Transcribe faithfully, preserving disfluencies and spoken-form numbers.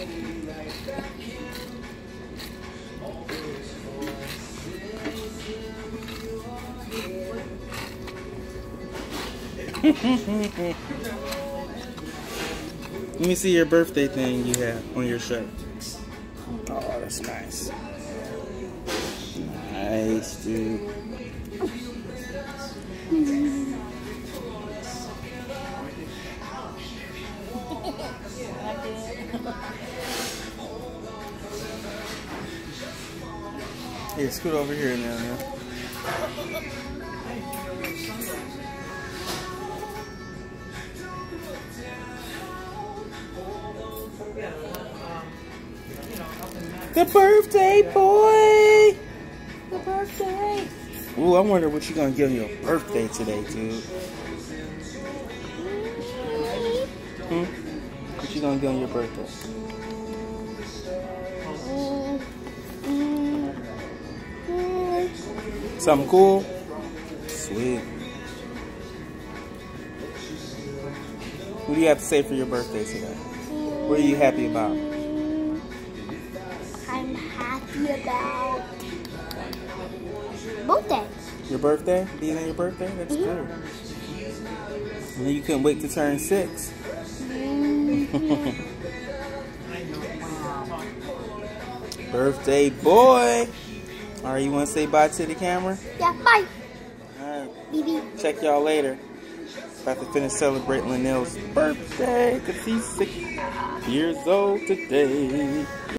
Let me see your birthday thing you have on your shirt. Oh, that's nice. Nice, dude. Here, scoot over here now, man. The birthday boy! The birthday! Ooh, I wonder what you're gonna give your birthday today, dude. Hmm? What you gonna get on your birthday? Something cool? Sweet. What do you have to say for your birthday today? What are you happy about? I'm happy about birthday. Your birthday? Being on your birthday? That's mm-hmm. good. And then you couldn't wait to turn six. Mm-hmm. Birthday boy! Alright, you want to say bye to the camera? Yeah, bye. Alright. B B. Check y'all later. About to finish celebrating Lynell's birthday because he's six years old today.